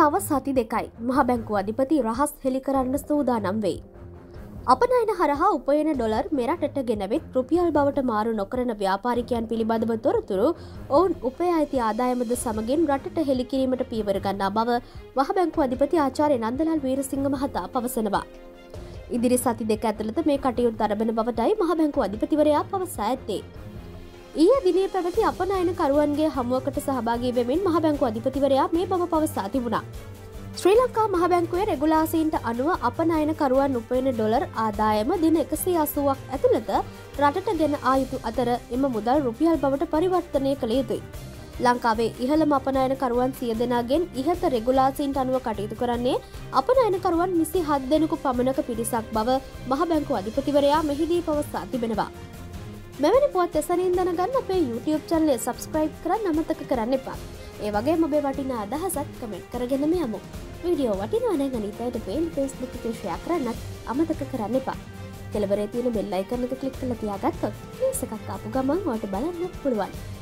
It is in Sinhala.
තව සති දෙකයි මහ බැංකුව අධිපති රහස් හෙළි කරන්න සූදානම් වෙයි. අපනයන හරහා උපයන ඩොලර් මෙරටට ගෙනවෙත් රුපියල් බවට මාරු නොකරන ව්‍යාපාරිකයන් පිළිබඳව තොරතුරු ඔවුන් උපය අයිති ආදායමද සමගින් රටට හෙළි කිරීමට පියවර ගන්නා බව මහ බැංකුව අධිපති ආචාර්ය නන්දලාල් වීරසිංහ මහතා පවසනවා. ඉදිරි සති දෙක ඇතුළත මේ කටයුතු ආරම්භන බවටයි මහ බැංකුව අධිපතිවරයා පවසා ඇත්තේ. ඊයේ දිනේ පැවති අපනයනකරුවන්ගේ හමුවකට සහභාගී වෙමින් මහ බැංකුව අධිපතිවරයා මේ බව පවසා තිබුණා. ශ්‍රී ලංකා මහ බැංකුවේ රෙගුලාසීන්ට අනුව අපනයනකරුවන් උපයන ඩොලර් ආදායම දින 180ක් ඇතුළත රටට ගෙන ආ යුතු අතර එම මුදල් රුපියල් බවට පරිවර්තනය කළ යුතුයි. ලංකාවේ ඉහළම අපනයනකරුවන් 100 දෙනාගෙන් ඉහත රෙගුලාසීන්ට අනුව කටයුතු කරන්නේ අපනයනකරුවන් 27 දෙනෙකු පමණක පිරිසක් බව මහ බැංකුව අධිපතිවරයා මෙහිදී පවසා තිබෙනවා. මෙවැනි පුවත් එසනින් දැනගන්න අපේ YouTube channel එක subscribe කරන්න අමතක කරන්න එපා. ඒ වගේම ඔබේ වටිනා අදහසත් කමෙන්ට් කරගෙනම යමු. වීඩියෝ වටිනවා නම් අනිත් අයට පේන Facebook එකේ share කරන්නත් අමතක කරන්න එපා. කෙළවරේ තියෙන bell icon එක click කරලා තියාගත්තොත් news එකක් ආපු ගමන් ඔයාලට බලන්න පුළුවන්.